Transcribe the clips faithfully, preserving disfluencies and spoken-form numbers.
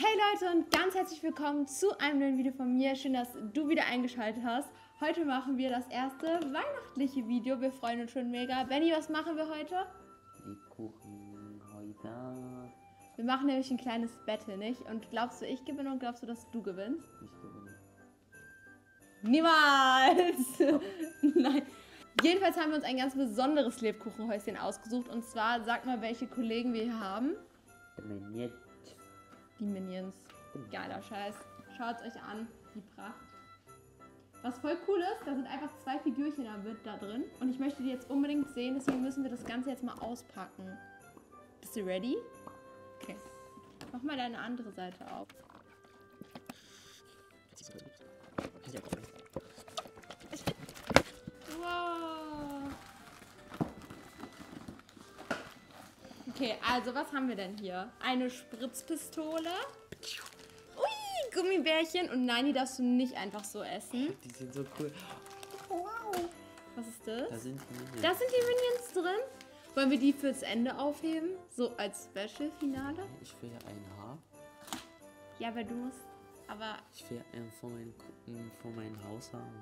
Hey Leute und ganz herzlich willkommen zu einem neuen Video von mir. Schön, dass du wieder eingeschaltet hast. Heute machen wir das erste weihnachtliche Video. Wir freuen uns schon mega. Benni, was machen wir heute? Lebkuchen heute. Wir machen nämlich ein kleines Battle, nicht? Und glaubst du, ich gewinne und glaubst du, dass du gewinnst? Ich gewinne. Niemals! Nein. Jedenfalls haben wir uns ein ganz besonderes Lebkuchenhäuschen ausgesucht. Und zwar, sag mal, welche Kollegen wir hier haben. Minions. Die Minions. Geiler Scheiß. Schaut es euch an. Die Pracht. Was voll cool ist, da sind einfach zwei Figürchen da drin. Und ich möchte die jetzt unbedingt sehen, deswegen müssen wir das Ganze jetzt mal auspacken. Bist du ready? Okay. Mach mal deine andere Seite auf. Wow. Okay, also was haben wir denn hier? Eine Spritzpistole. Ui, Gummibärchen. Und nein, die darfst du nicht einfach so essen. Die sind so cool. Wow. Was ist das? Da sind die Minions. Da sind die Minions drin. Wollen wir die fürs Ende aufheben? So als Special-Finale? Ich will ein Haar. Ja, weil du musst... Aber... Ich will einen von meinem, von meinem Haus haben.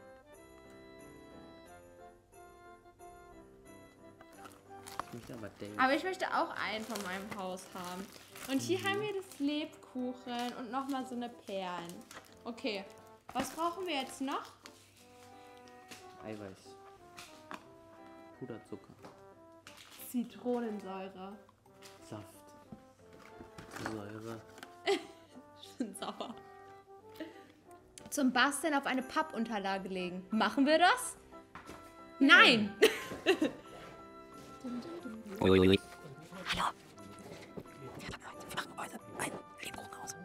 Ich möchte aber den. Aber ich möchte auch einen von meinem Haus haben. Und hier mhm. haben wir das Lebkuchen und nochmal so eine Perlen. Okay, was brauchen wir jetzt noch? Eiweiß. Puderzucker. Zitronensäure. Saft. Säure. Schon sauer. Zum Basteln auf eine Pappunterlage legen. Machen wir das? Nein! Ui, ui, ui. Hallo. Wir machen heute ein Lebkuchenhaus.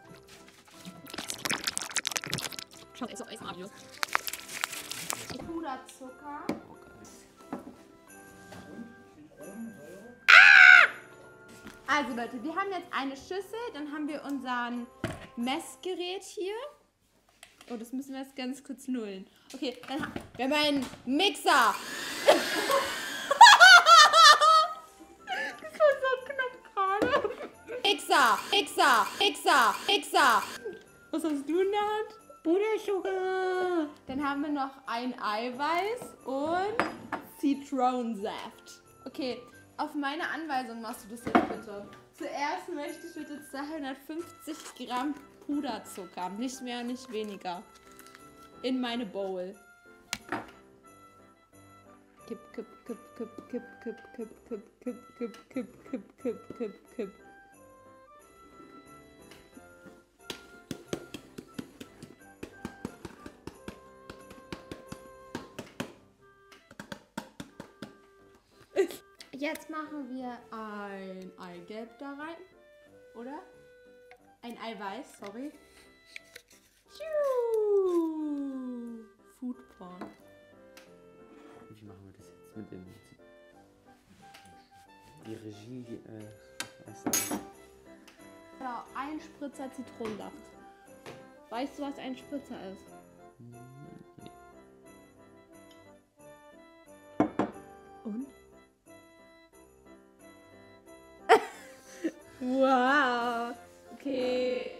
Schaut so aus, Mario. Puderzucker. Also Leute, wir haben jetzt eine Schüssel, dann haben wir unseren Messgerät hier. Oh, das müssen wir jetzt ganz kurz nullen. Okay, dann haben wir haben einen Mixer. Das war so knapp gerade. Mixer, Mixer, Mixer, Mixer. Was hast du in der Hand? Puderzucker. Dann haben wir noch ein Eiweiß und Zitronensaft. Okay. Auf meine Anweisung machst du das jetzt bitte. Zuerst möchte ich bitte zweihundertfünfzig Gramm Puderzucker, nicht mehr, nicht weniger, in meine Bowl. Kipp, kipp, kipp, kipp, kipp, kipp, kipp, kipp, kipp, kipp, kipp, kipp, kipp, kipp, kipp. Jetzt machen wir ein Eigelb da rein, oder? Ein Eiweiß, sorry. Food Porn. Wie machen wir das jetzt mit dem... Die Regie, äh, weißt du? Genau, ein Spritzer Zitronensaft. Weißt du, was ein Spritzer ist? Nee. Und? Wow. Okay.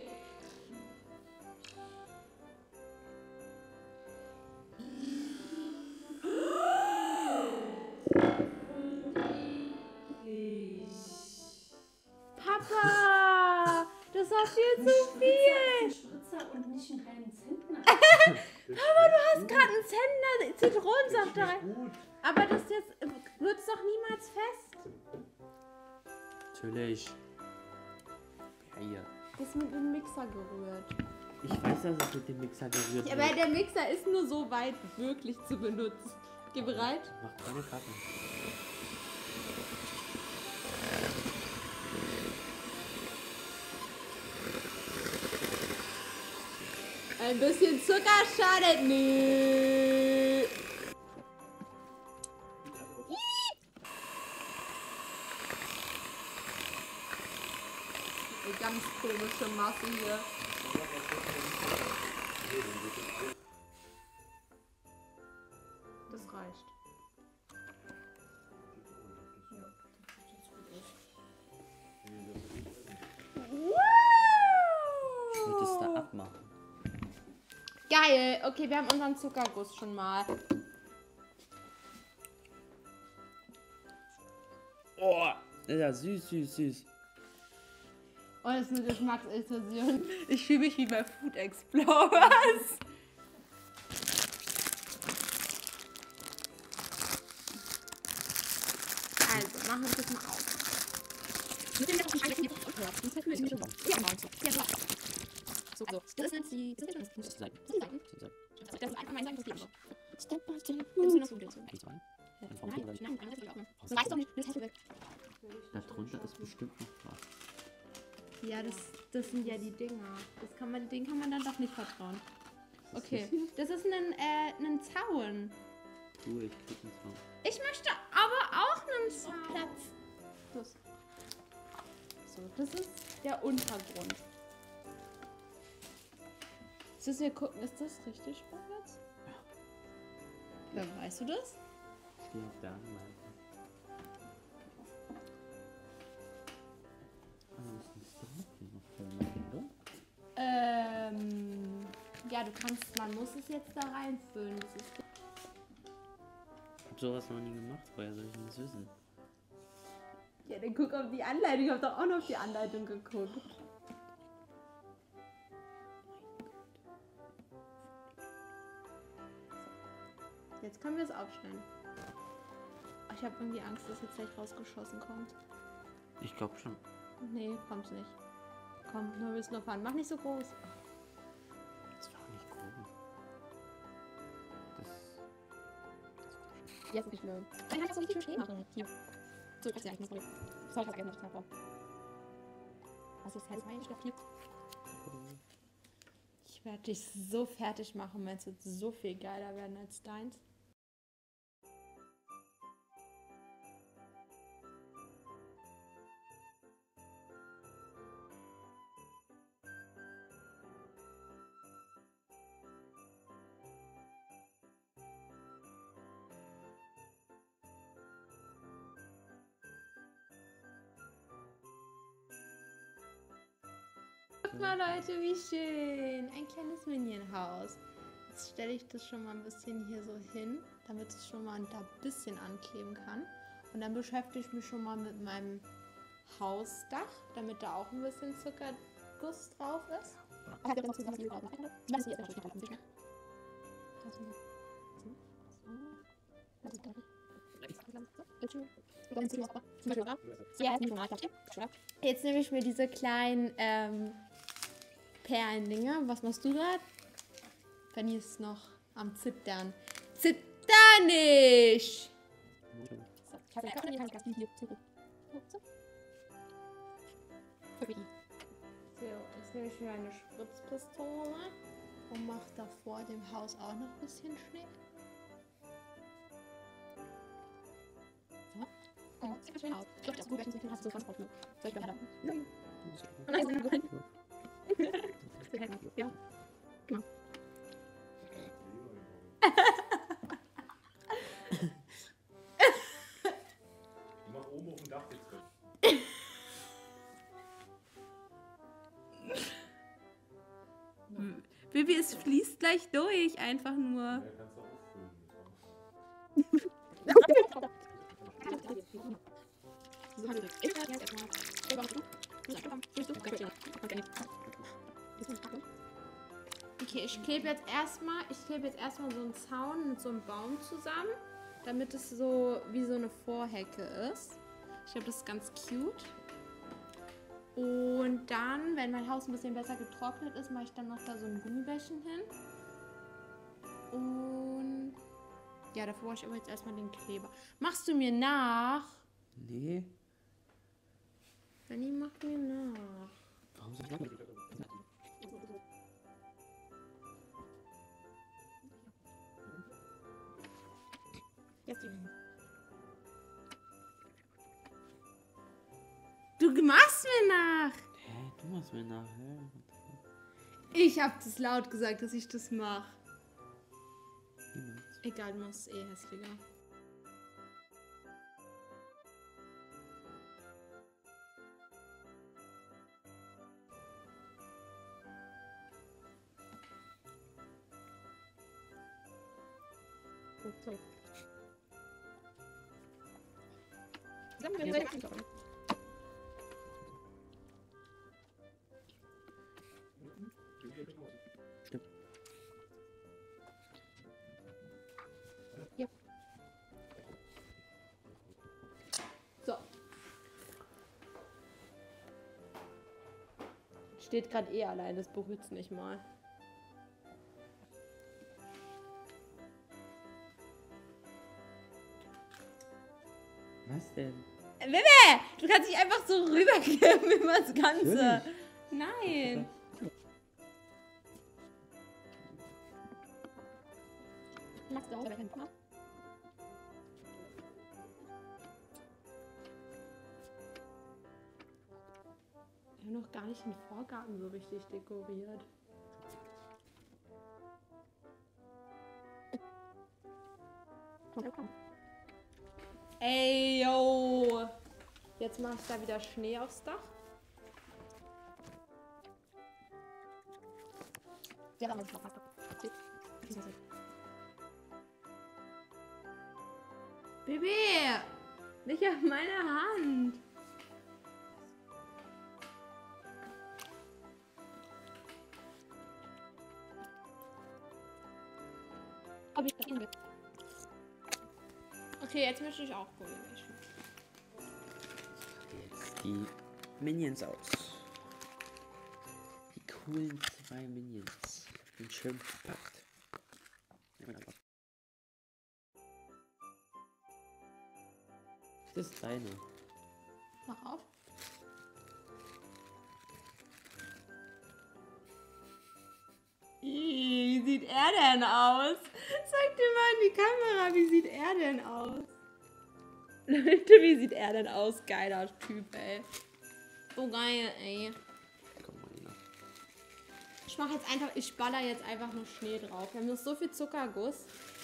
Papa, das war viel zu viel. Spritzer und nicht einen halben Zentner. Papa, du hast gerade einen Zentner Zitronensaft da rein. Aber das jetzt wird es doch niemals fest. Natürlich. Ja, hier. Das ist mit dem Mixer gerührt. Ich weiß, dass es mit dem Mixer gerührt Ja, wird. aber der Mixer ist nur so weit wirklich zu benutzen. Geh bereit? Mach keine Karten. Ein bisschen Zucker schadet nie. Eine ganz komische Masse hier. Das reicht. würde es da abmachen. Geil. Okay, wir haben unseren Zuckerguss schon mal. Oh, ja, süß, süß, süß. Oh, das ist eine Geschmacksexplosion. Ich fühle mich wie bei Food Explorers. Also, machen wir das mal auf. So, so. Das sind die. Das sind die. Das ist sein. Das ist einfach mein Sein. Step by step. Das ist das Gute. Eins, zwei. Nein, Von nein, vorne. nein, das will ich auch nicht. So reicht doch nicht. Das hätte weg. Darunter ist bestimmt noch was. Ja, das, das sind ja die Dinger. Das kann man, denen kann man dann doch nicht vertrauen. Okay, das ist ein, äh, ein Zaun. Cool, ich krieg einen Zaun. Ich möchte aber auch einen Zaun. Platz. Das. So, das ist der Untergrund. Jetzt wir gucken, ist das richtig, Moritz? Ja. Ja, weißt du das? Ich stehe auf der anderen Seite. Ah, was ist das denn hier noch für eine Runde? Ähm, ja, du kannst, man muss es jetzt da reinfüllen. Das ist Ich hab sowas noch nie gemacht, woher soll ich das wissen? ja, dann guck auf die Anleitung. Ich hab doch auch noch auf die Anleitung geguckt. Jetzt können wir es aufschneiden. Oh, ich habe irgendwie Angst, dass jetzt gleich rausgeschossen kommt. Ich glaube schon. Nee, kommt's nicht. Komm, nur willst nur fahren. Mach nicht so groß. Das war auch nicht groß. Das. Jetzt ist nicht schlimm. Dann kannst du richtig schön machen. Hier. So, kannst du ja eigentlich nicht. Sorry, ich hab's gerne nicht mehr. Was ist halt mein Stoff hier? Ich werde dich so fertig machen, wenn es wird so viel geiler werden als deins. Guck mal, Leute, wie schön. Ein kleines Minion-Haus. Jetzt stelle ich das schon mal ein bisschen hier so hin, damit es schon mal da ein bisschen ankleben kann. Und dann beschäftige ich mich schon mal mit meinem Hausdach, damit da auch ein bisschen Zuckerguss drauf ist. Ich habe noch zusammen was drauf. Ich weiß nicht, jetzt noch nicht. Jetzt nehme ich mir diese kleinen ähm, Perlendinger. Was machst du gerade? Fanny ist noch am Zittern. Zitter nicht! Ich habe ja keine Gast hier. So, jetzt nehme ich mir eine Spritzpistole und mache da vor dem Haus auch noch ein bisschen Schnee. oh, sieht schön aus. Ich glaube, das ist gut, wenn du hast so ganz gut. Soll ich behalten? Nein. Nein, nein, nein. Ja. Genau. Mach oben auf dem Dach jetzt drin. Bibi, es fließt gleich durch, einfach nur. Ja, kannst du auffüllen. Okay, ich klebe jetzt erstmal, ich klebe jetzt erstmal so einen Zaun mit so einem Baum zusammen, damit es so wie so eine Vorhecke ist. Ich glaube, das ist ganz cute. Und dann, wenn mein Haus ein bisschen besser getrocknet ist, mache ich dann noch da so ein Gummibärchen hin. Und ja, dafür brauche ich aber jetzt erstmal den Kleber. Machst du mir nach? Nee. Benni, mach mir nach. Warum soll ich das? Jetzt die. Du machst mir nach! Hä, du machst mir nachher. Ich habe das laut gesagt, dass ich das mache. Niemals. Egal, du machst es eh hässlicher. Sorry. Dann wir sehr gut. Stimmt. Ja. So. Steht gerade eh allein, das berührt's nicht mal. Was denn? Bibi, du kannst dich einfach so rübergeben über das Ganze. Nein. Machst du auch, aber keinen Bock. Wir haben noch gar nicht den Vorgarten so richtig dekoriert. Ey, yo. Jetzt mache ich da wieder Schnee aufs Dach. Ja, dann mach ich. Bibi, nicht auf meine Hand. Ob ich das hin will. Okay, jetzt möchte ich auch Gummi mischen. Jetzt die Minions aus. Die coolen zwei Minions. Und schön verpackt. Das ist deine. Mach auf. Wie sieht er denn aus? Sag dir mal in die Kamera, wie sieht er denn aus? Leute, wie sieht er denn aus? Geiler Typ, ey. So geil, ey. Komm mal hin. Ich mach jetzt einfach, ich baller jetzt einfach nur Schnee drauf. Wir haben noch so viel Zuckerguss.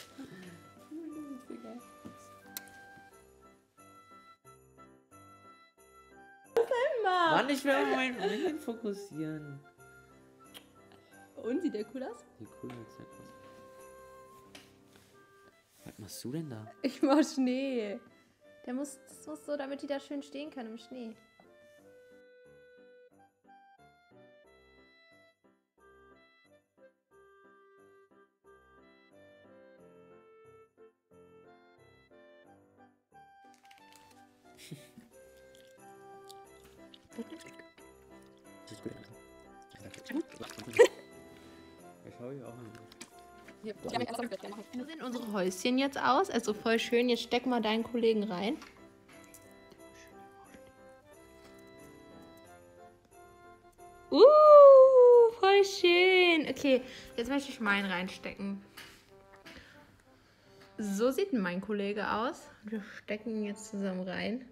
Was denn mal? Mann, ich will auf meinen Minion fokussieren. Und sieht der cool aus? Wie cool ist der aus? Was machst du denn da? Ich mach Schnee. Der muss, das muss so, damit die da schön stehen können im Schnee. Das ist gut. Ich schau hier auch an. Ja, ich habe alles damit machen. Wie sehen unsere Häuschen jetzt aus? Also voll schön. Jetzt steck mal deinen Kollegen rein. Uh, voll schön. Okay, jetzt möchte ich meinen reinstecken. So sieht mein Kollege aus. Wir stecken ihn jetzt zusammen rein.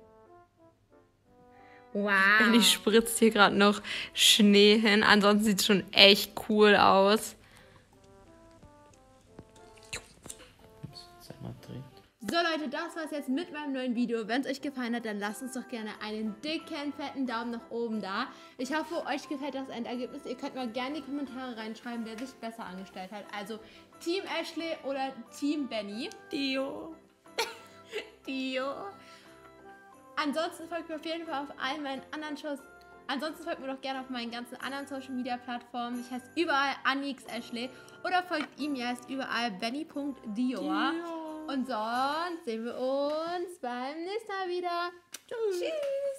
Wow. Ellie spritzt hier gerade noch Schnee hin. Ansonsten sieht es schon echt cool aus. Sag mal, dreh. So Leute, das war's jetzt mit meinem neuen Video. Wenn es euch gefallen hat, dann lasst uns doch gerne einen dicken, fetten Daumen nach oben da. Ich hoffe, euch gefällt das Endergebnis. Ihr könnt mal gerne in die Kommentare reinschreiben, wer sich besser angestellt hat. Also Team Ashley oder Team Benny. Dio. Dio. Ansonsten folgt mir auf jeden Fall auf allen meinen anderen Shows. Ansonsten folgt mir doch gerne auf meinen ganzen anderen Social Media Plattformen. Ich heiße überall Annix Ashley. Oder folgt ihm, er heißt überall benny punkt dior. Und sonst sehen wir uns beim nächsten Mal wieder. Tschüss. Tschüss.